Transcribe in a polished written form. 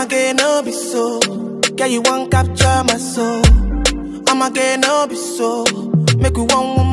Again, no be so. Girl, you won't capture my soul. I'm again, no be so. Make we one woman.